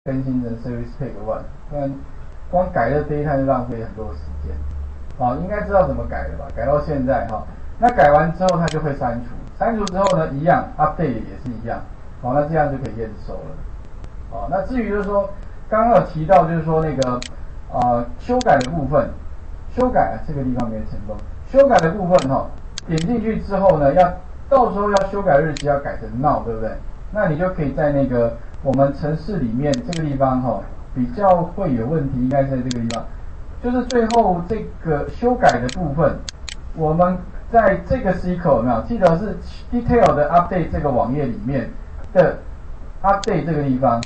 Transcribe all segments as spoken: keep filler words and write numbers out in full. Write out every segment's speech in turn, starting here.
更新成 Service Pack one， 不然光改这 data 就浪费很多时间。好，应该知道怎么改了吧？改到现在哈，那改完之后它就会删除，删除之后呢，一样 update 也是一样。好，那这样就可以验收了。好，那至于就是说，刚刚有提到就是说那个呃修改的部分，修改啊这个地方没有成功。修改的部分哈、哦，点进去之后呢，要到时候要修改日期要改成 now， 对不对？那你就可以在那个我们程式里面这个地方哈、哦，比较会有问题，应该是在这个地方，就是最后这个修改的部分，我们在这个 C 口有没有？记得是 detail 的 update 这个网页里面的 update 这个地方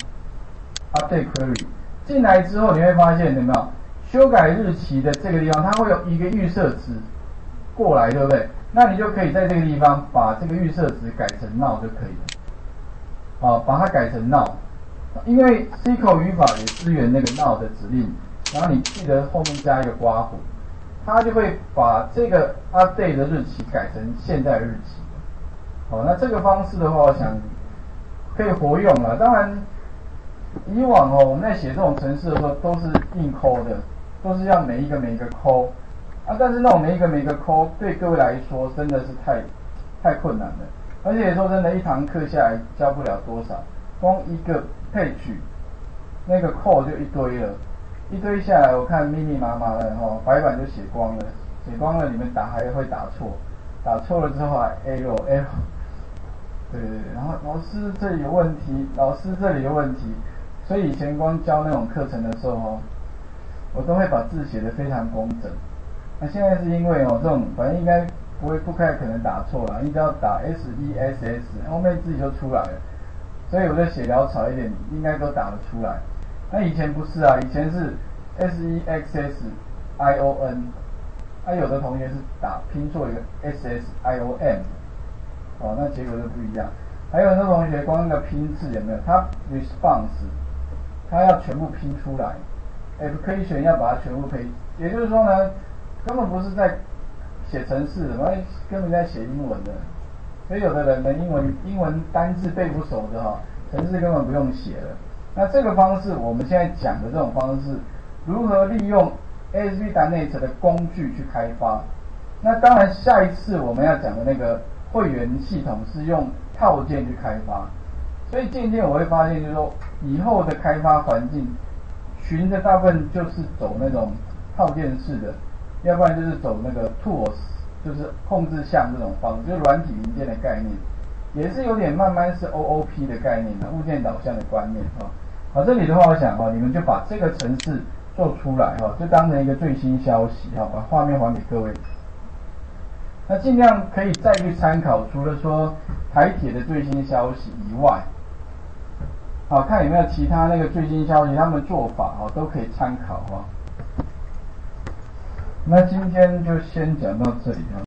update query 进来之后，你会发现有没有修改日期的这个地方，它会有一个预设值过来，对不对？那你就可以在这个地方把这个预设值改成 now 就可以了。好，把它改成 now， 因为 C 口语法也支援那个 now 的指令，然后你记得后面加一个括弧，它就会把这个 update 的日期改成现在的日期。好，那这个方式的话，我想可以活用了。当然，以往哦，我们在写这种程式的时候都是硬抠的，都是要每一个每一个抠啊。但是那种每一个每一个抠，对各位来说真的是太太困难了。而且说真的，一堂课下来教不了多少，光一个配曲，那个扣就一堆了，一堆下来，我看密密麻麻的哈，白板就写光了，写光了，你们打还会打错，打错了之后还 error error， 对对对，然后老师这里有问题，老师这里有问题，所以以前光教那种课程的时候哈，我都会把字写得非常工整。那现在是因为哦，这种反正应该不会不太可能打错了，你只要打 S E S S， 后面字就出来了。所以我就写潦草一点，应该都打得出来。那以前不是啊，以前是 S E X S I O N， 啊有的同学是打拼错一个 S S I O M， 哦，那结果就不一样。还有那同学光那个拼字有没有？他 response， 他要全部拼出来 ，application 要把它全部拼，也就是说呢，根本不是在写程式的，根本在写英文的。所以有的人呢，英文英文单字背不熟的哈、哦，程式根本不用写了。那这个方式，我们现在讲的这种方式，如何利用 A S P 点 net 的工具去开发？那当然，下一次我们要讲的那个会员系统是用套件去开发。所以渐渐我会发现，就是说以后的开发环境，循着大部分就是走那种套件式的，要不然就是走那个 tools。就是控制项这种方式，就是软体零件的概念，也是有点慢慢是 O O P 的概念的物件导向的观念哈。好，这里的话，我想哈，你们就把这个程式做出来哈，就当成一个最新消息哈，把画面还给各位。那尽量可以再去参考，除了说台铁的最新消息以外，好看有没有其他那个最新消息，他们做法哈都可以参考哈。那今天就先讲到这里哈。